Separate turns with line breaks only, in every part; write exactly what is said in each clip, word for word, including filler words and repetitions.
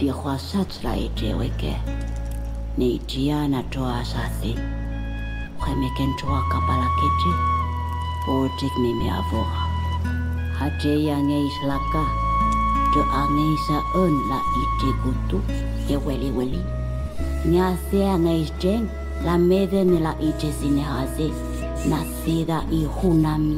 di khwasat la ejeweke ni jiana toa sasi khemeken toa kapala keje potik ni me avora haje yang islaka de angisa un la ite kutu e weli weli nyase angais jeng la mede ni la ite sine haze nasida i hunami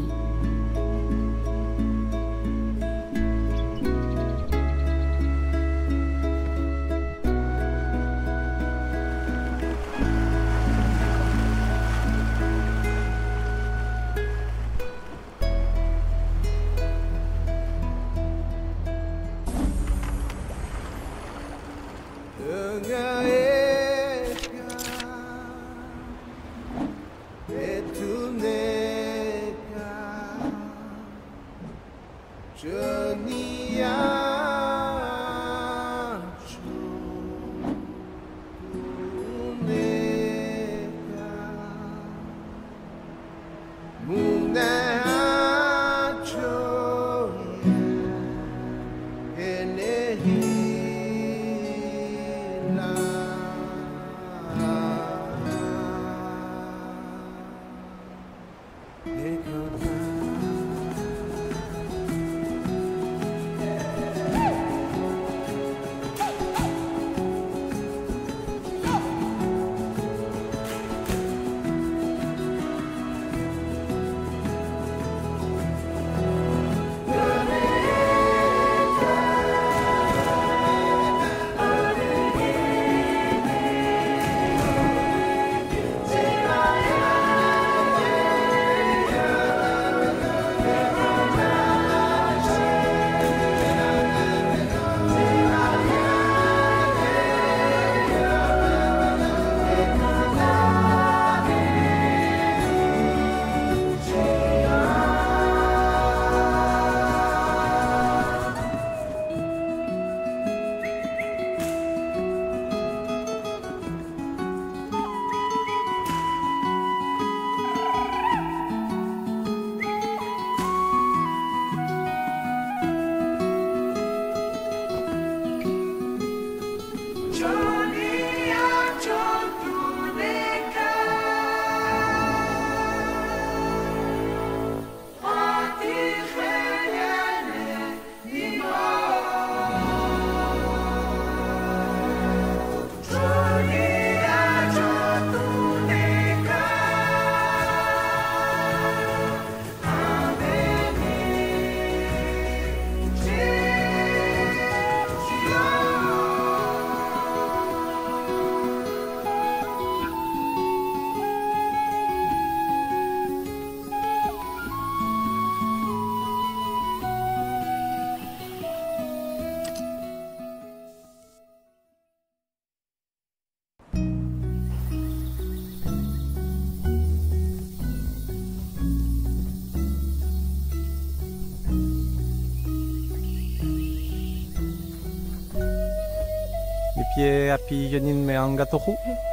Pie api yonin me angatohu.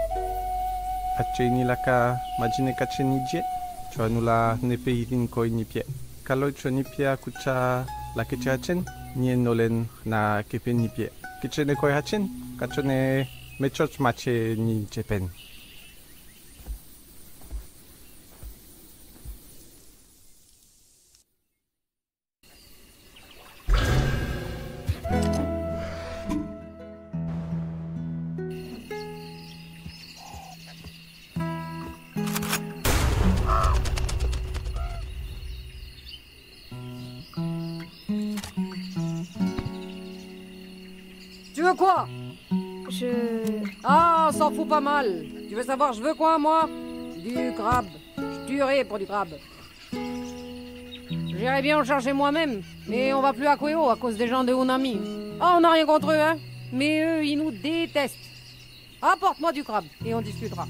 Acheni laka majine kacheni je. Chuanula nepe idin koi ni pie. Kalau chuani pie kucha la keche hachen. Nien nolen na kepen ni pie. Kichene koi hachen. Kachone mechoch mache ni jepen.
Tu veux quoi? Je... Ah, on s'en fout pas mal. Tu veux savoir, je veux quoi, moi? Du crabe. Je tuerai pour du crabe. J'irais bien le chercher moi-même, mais on va plus à Kweo à cause des gens de Unami. Ah, on n'a rien contre eux, hein. Mais eux, ils nous détestent. Apporte-moi du crabe et on discutera.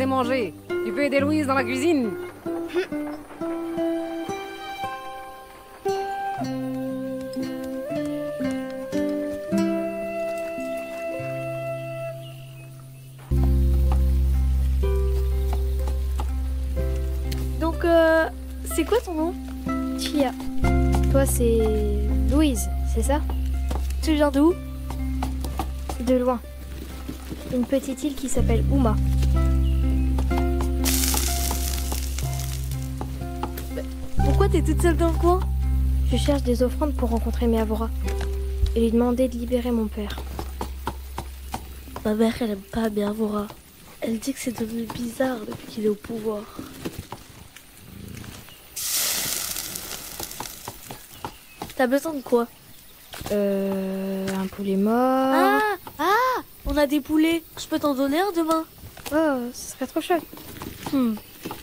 apporter manger. Tu peux aider Louise dans la cuisine.
Donc, euh, c'est quoi ton nom?
Chia. Toi, c'est Louise, c'est ça?
Tu viens d'où?
De loin. Une petite île qui s'appelle Uma.
Pourquoi t'es toute seule dans le coin?
Je cherche des offrandes pour rencontrer Meavora et lui demander de libérer mon père.
Ma mère, elle aime pas Meavora. Elle dit que c'est devenu bizarre depuis qu'il est au pouvoir. T'as besoin de quoi?
Euh... Un poulet mort...
Ah! Ah! On a des poulets. Je peux t'en donner un demain?
Oh, ce serait trop chouette.
Hmm.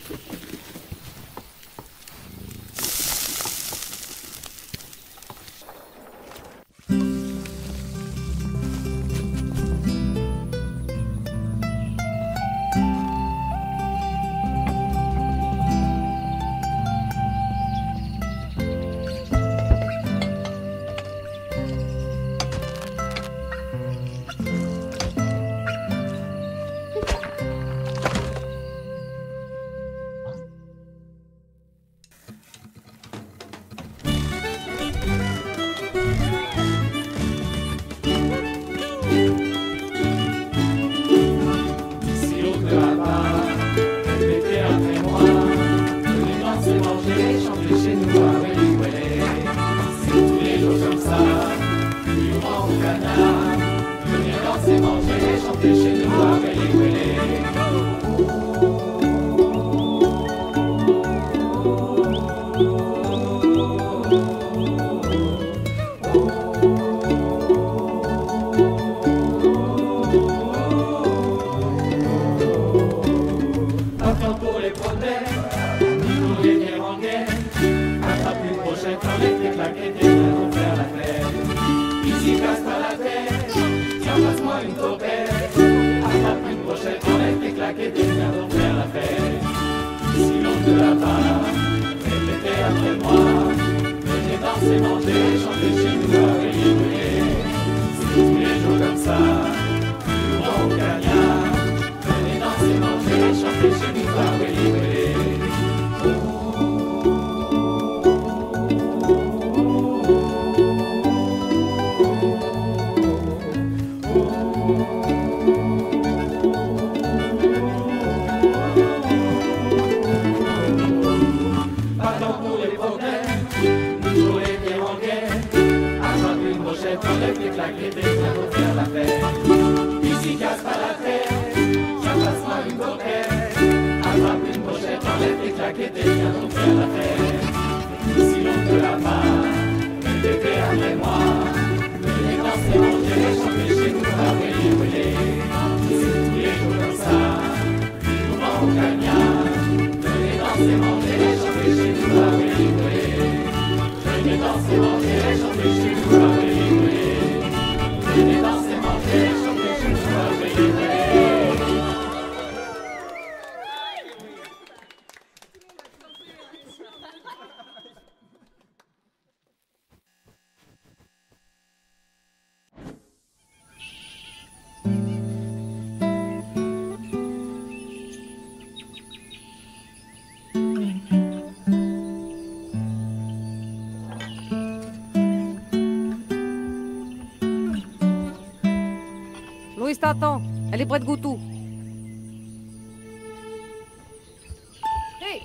Louise t'attend. Elle est près de Goutou. Hey!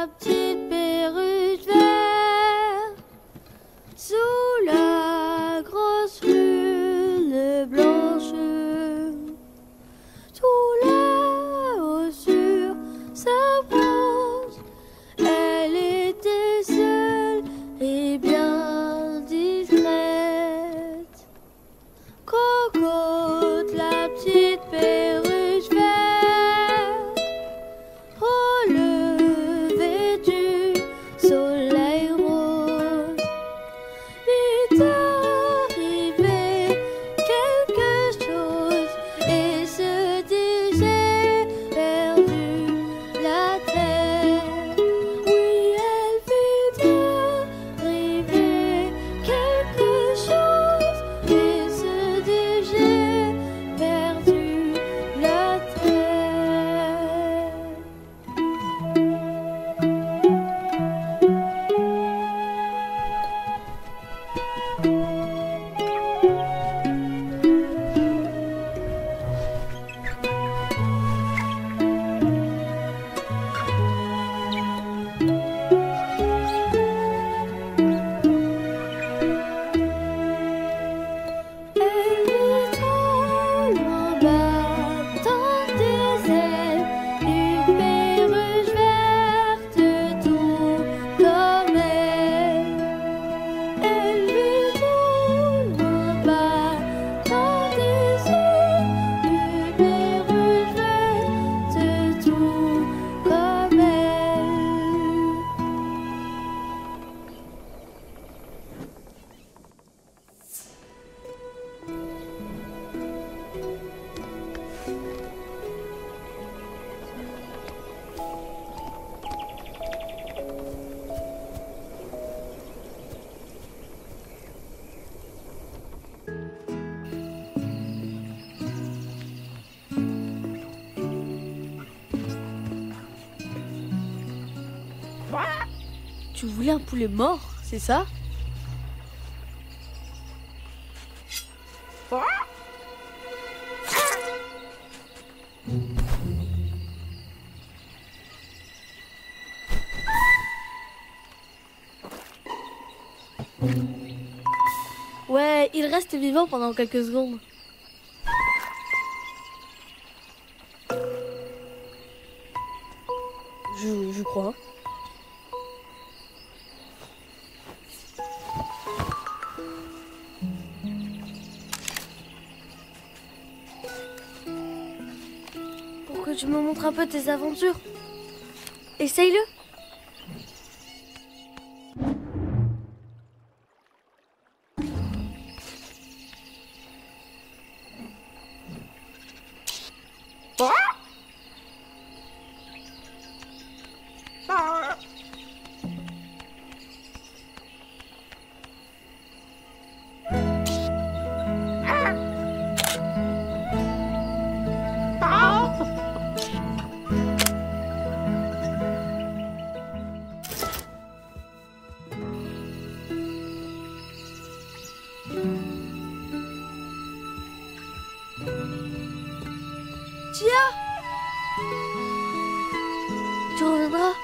la petite perruche verte, sous la grosse lune blanche, tout là-haut sur sa branche, elle était seule et bien discrète. Cocotte, la petite perruche verte, au lever du soleil rose, lui est arrivé quelque chose et se dit j'ai perdu la terre. Oui, elle vit arriver quelque chose et se dit j'ai perdu la terre. Elle vit trop loin battant des ailes, une perruche verte tout comme elle. Elle vit trop loin battant des ailes, une perruche verte tout comme elle. Tu voulais un poulet mort, c'est ça? Ouais, il reste vivant pendant quelques secondes. Je, je crois. Pour que tu me montres un peu tes aventures. Essaye-le. Tia, tu reviendras.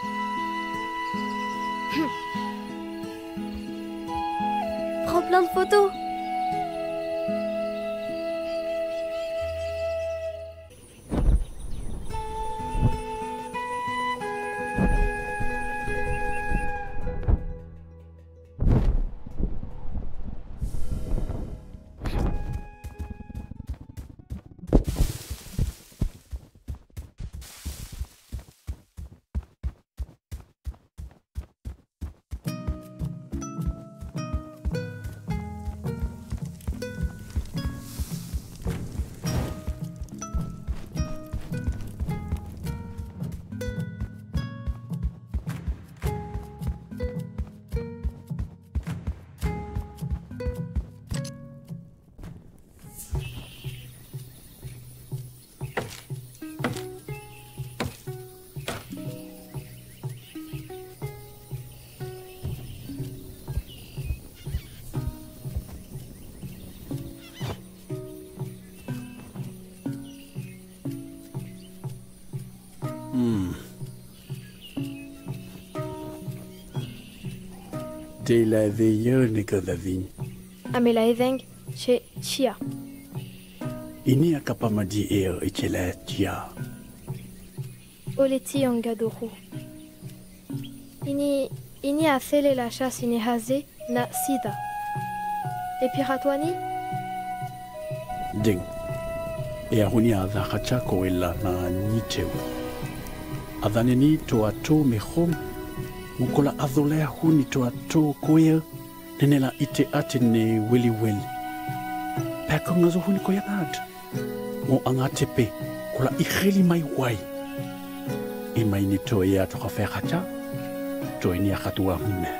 Prends plein de photos.
De la veilleur ne que la vigne.
Amela Eveng, chez Chia.
Ini akapamadi eo ichela tia.
Oleti Angadoro. Ini, ini a fait la chasse ini haze na sida. Et piratwani?
Ding. E ahuni a dha kachako ela na niteu. Adhaneni to ato me hom. Mukola adholea huni to ato koea. Nenela ite ate ne weli weli. Pakonga zo huni koea ad. Mo angatepe. Kola ikheli mai wai. E mai ni to ea to kafe kacha. To ini akatua hune.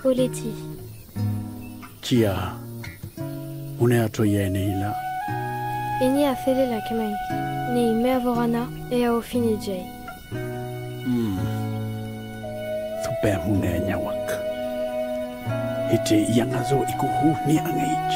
Oleti.
Tia, une ato yene ila.
Ini a fele la kemeng. Ni mea vorana e a ofini jay.
Hmm. Thupe mune nyawak. Ite yangazo ikuhu ni angage.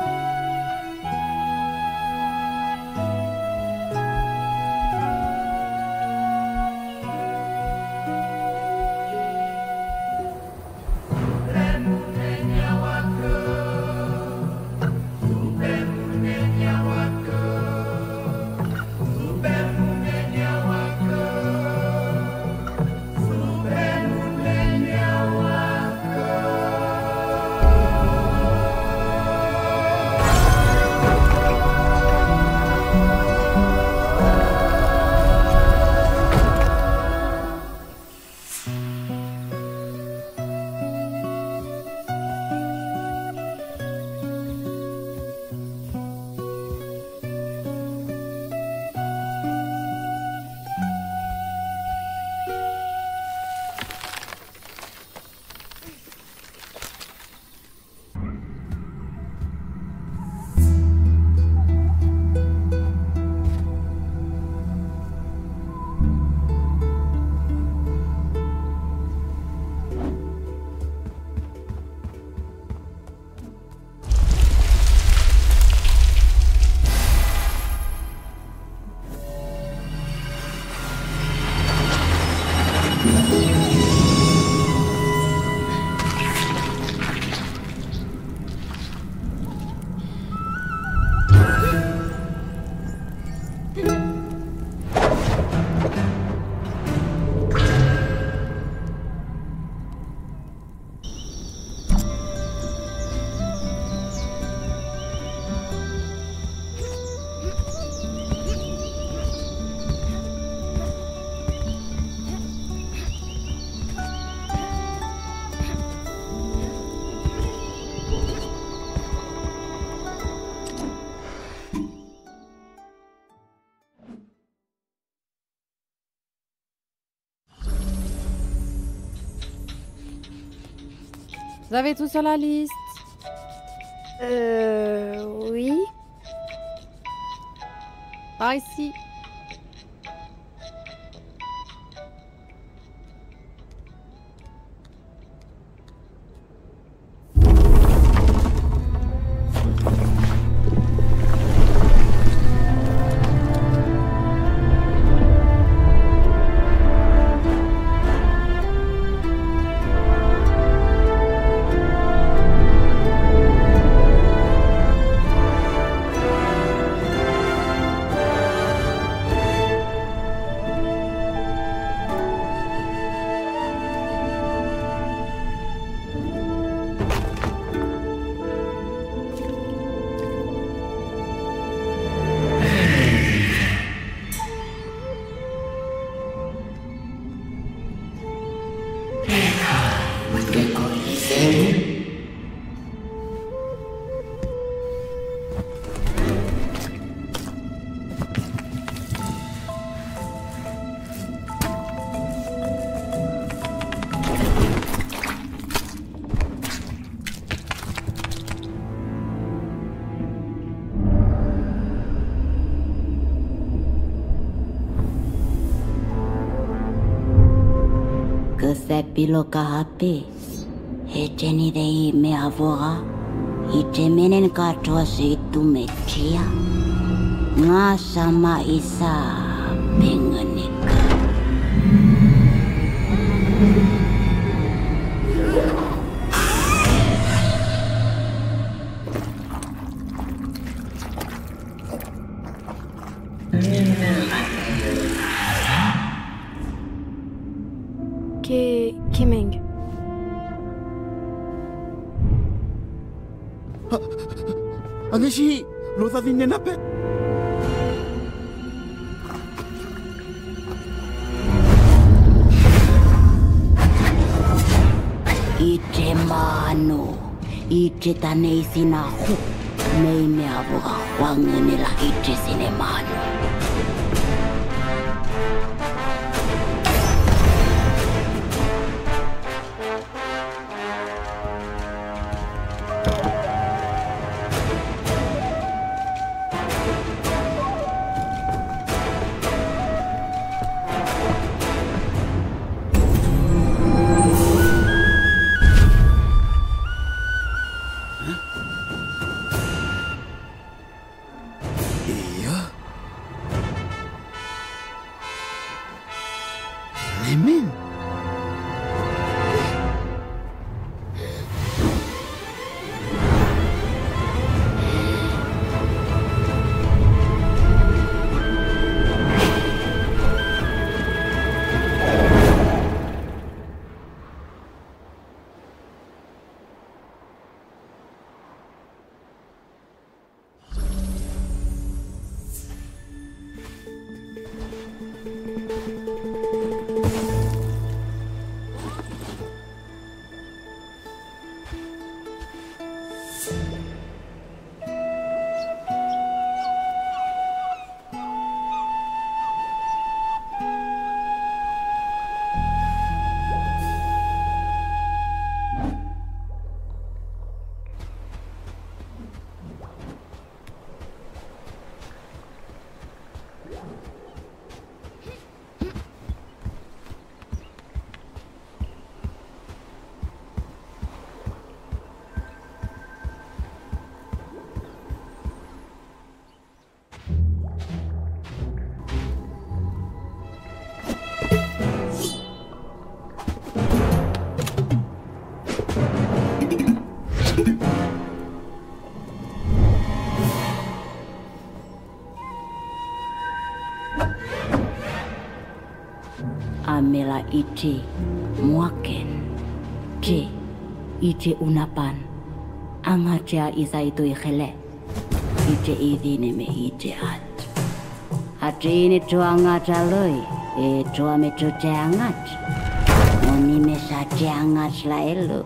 Vous avez tout sur la liste?
Euh... Oui.
Par ici.
Se pilo kahape, he teni dei me avora, I te menen katoa se tu me tia, ngā sama isa penganika.
Ke Kemeng.
Angeshi, lo da dinne nape.
I te mano, I te tanei sina hu, nei me avoa wanganila I te sine mano. la iti muaken. Te iti unapan. Angatia isa itu ikhele. Ite idine me ite at. Hati ini tua angat aloi. E tua me tu te angat. Oni me sa te angat la elu.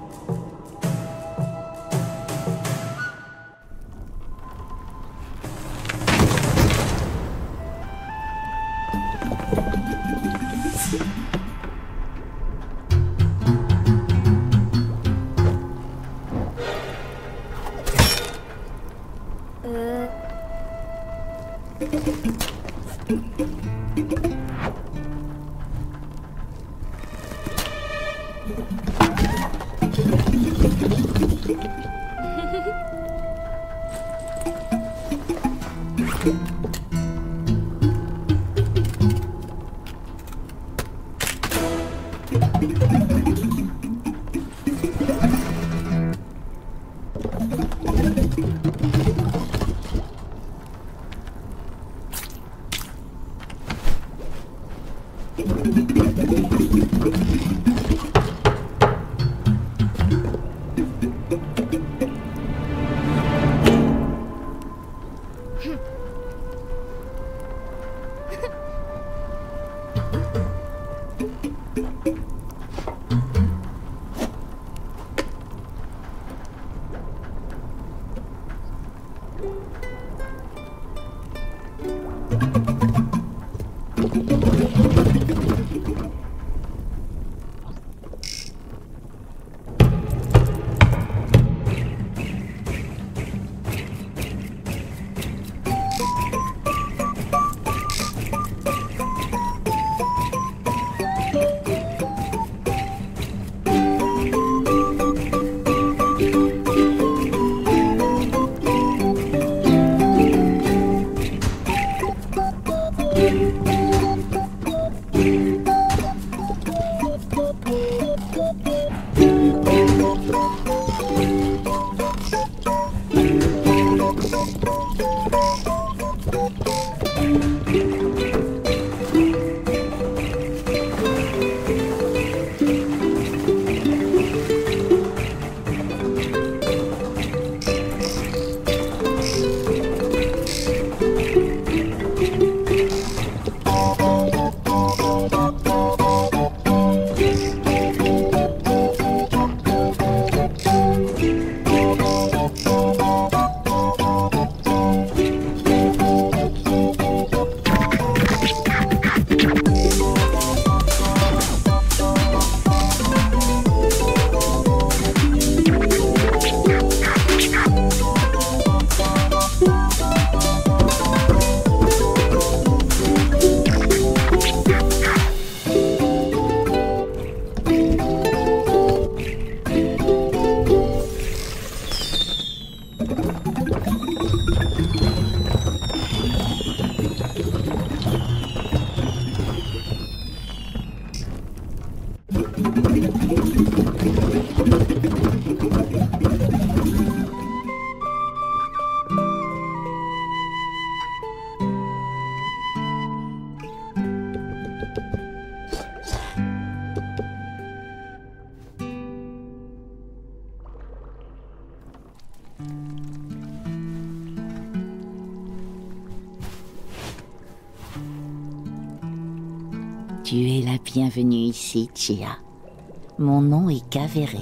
Tu es la bienvenue ici, Chia. Mon nom est Kavere.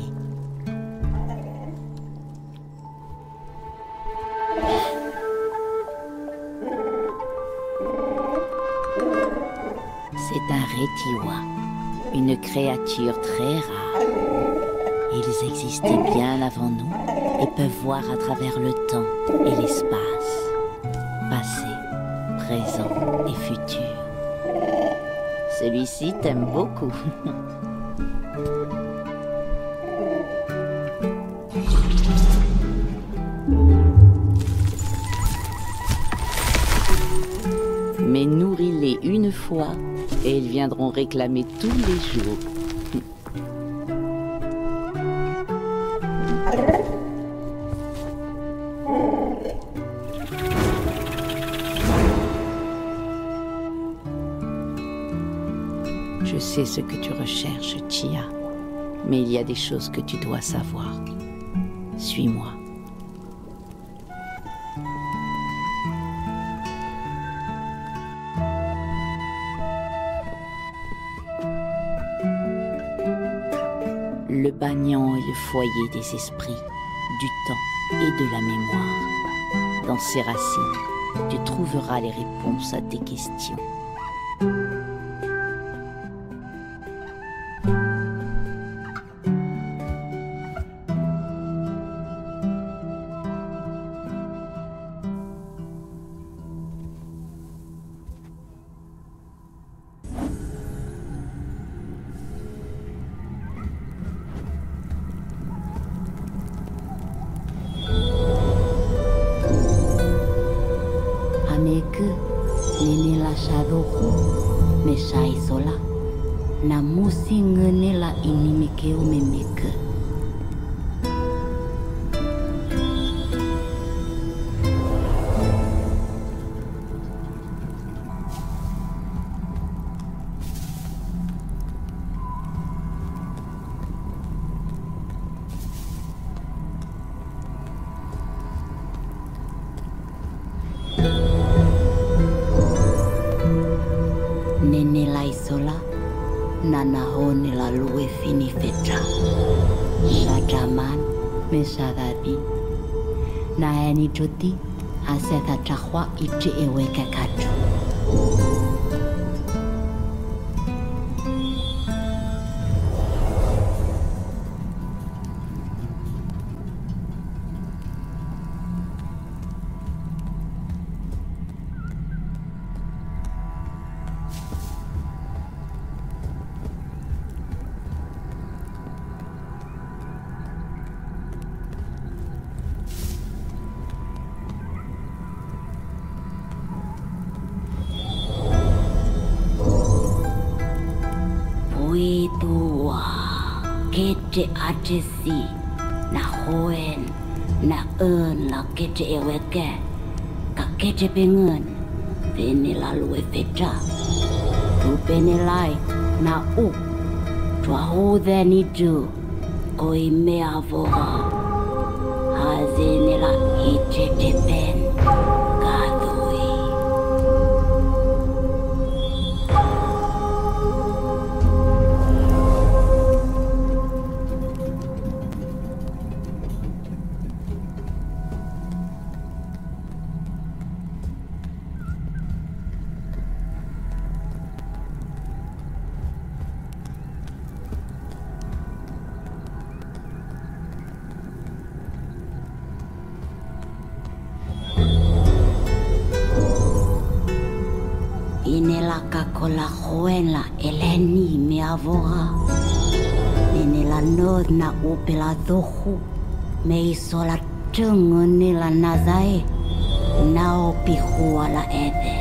C'est un rétiwa, une créature très rare. Ils existaient bien avant nous et peuvent voir à travers le temps et l'espace, passé, présent et futur. Celui-ci t'aime beaucoup. Mais nourris-les une fois et ils viendront réclamer tous les jours. Je sais ce que tu recherches, Chia. Mais il y a des choses que tu dois savoir. Suis-moi. Le banyan est le foyer des esprits, du temps et de la mémoire. Dans ses racines, tu trouveras les réponses à tes questions.
Ameke nene la shadoku me shaisola na musi ngene la inimike umemeke. Nene la isola na nahone la lue fini fetra shajaman me shadabi na eni joti asetha chahwa iti ewe kakatu. Tua kete atesi na hoen na eun la kete eweke ka kete pengen vene la lue fecha tu penelai na u tua hode ni tu koi me avoha hazene la ite te pen kadui. Inela kakola hoela eleni me avora. Inela nod na upela dohu me isola tungo nila nazae nao pihua la eden.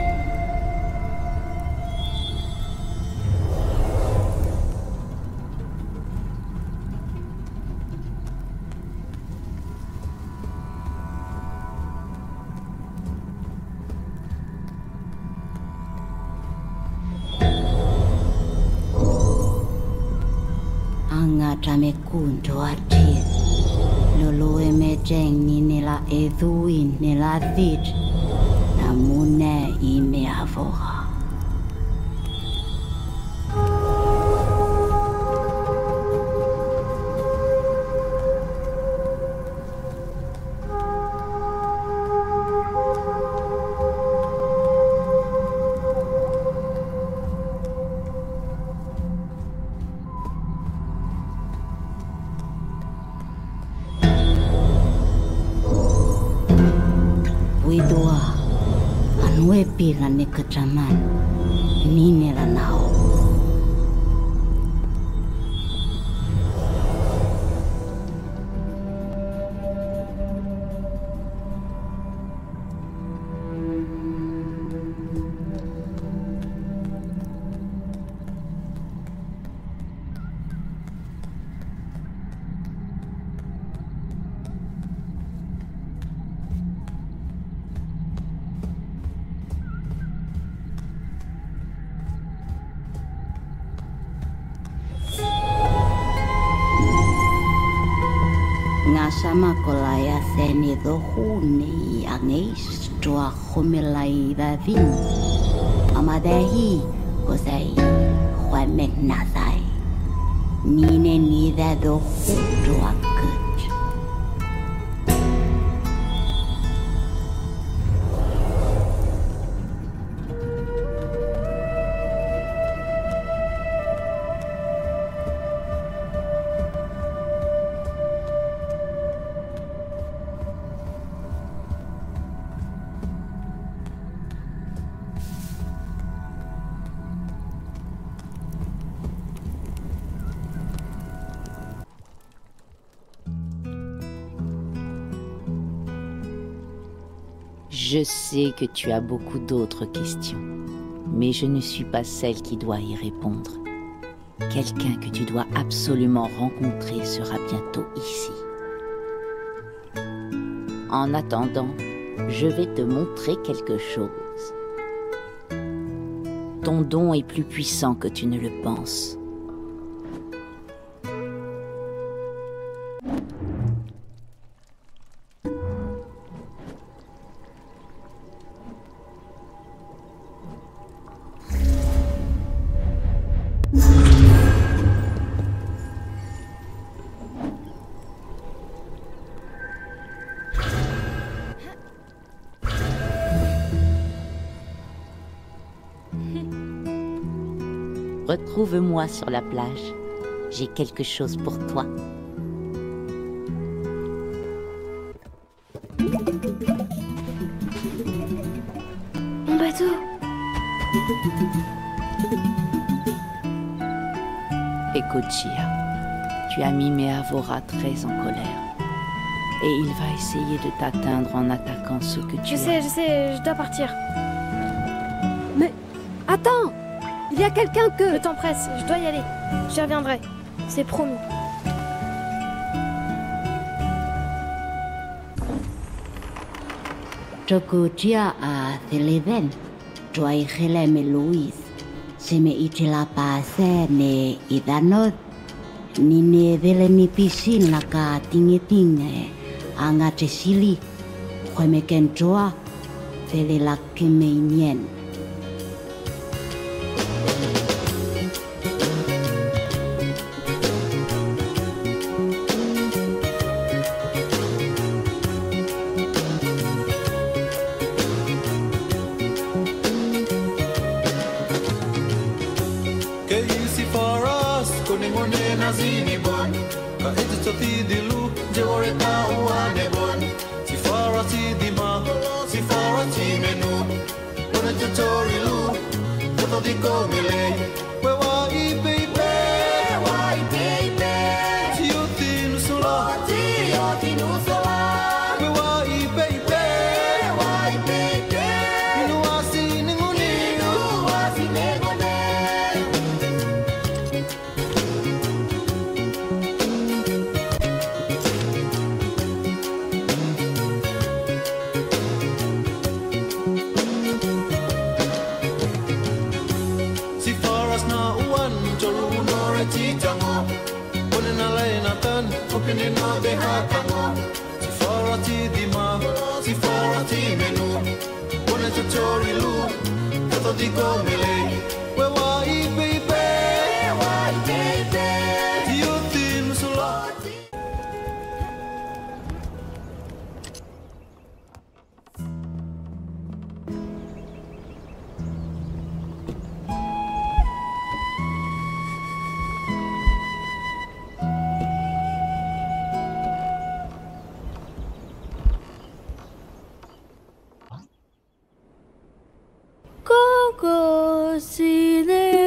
Tamekunto ati lolo emejeng ni nila edhuin nila dhid na mune ime avora. Widua anue pila ne kecaman ni nela nao. Nga sama kolaya seni dohuni angis tua khomelai vavin. Amadahi kosai khwamek nasai. Nine nida dohu tua kut.
Je sais que tu as beaucoup d'autres questions, mais je ne suis pas celle qui doit y répondre. Quelqu'un que tu dois absolument rencontrer sera bientôt ici. En attendant, je vais te montrer quelque chose. Ton don est plus puissant que tu ne le penses. Retrouve-moi sur la plage. J'ai quelque chose pour toi.
Mon bateau.
Écoute, Chia, tu as mis Meavora très en colère. Et il va essayer de t'atteindre en attaquant ce que tu
Je
as.
sais, je sais, je dois partir.
Mais attends, il y a quelqu'un que...
Le temps presse, je dois y aller. Je reviendrai. C'est promis.
Toko tia a Theleven, tuai hele me Louis, se me itila paase ne idanod, ni ne vele mi pisin la ka tinge tinge, anga te sili, koe me kentoa, vele la ke me inyen.
Coco, si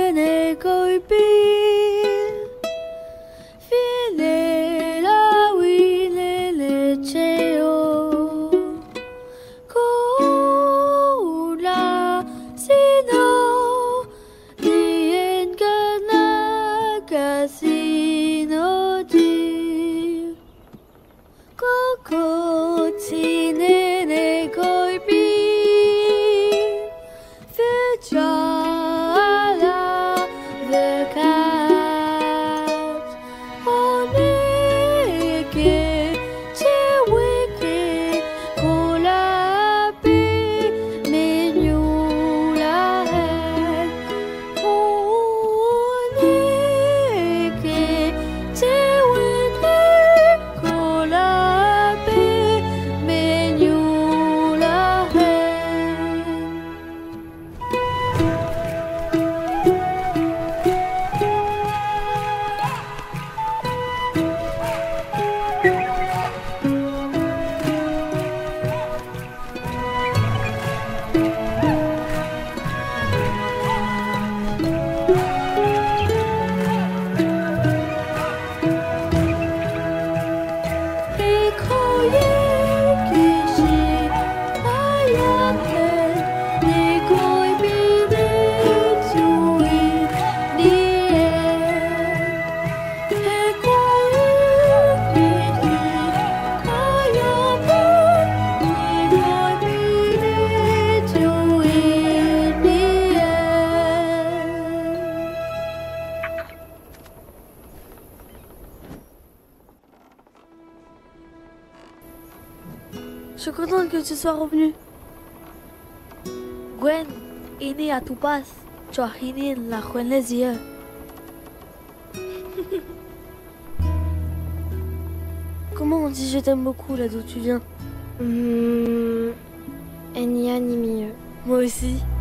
suis contente que tu sois revenu. Gwen est née à Tupas. Tu as fini la Gwen les yeux. Comment on dit je t'aime beaucoup là d'où tu viens?
Hmm, Enya ni mieux.
Moi aussi.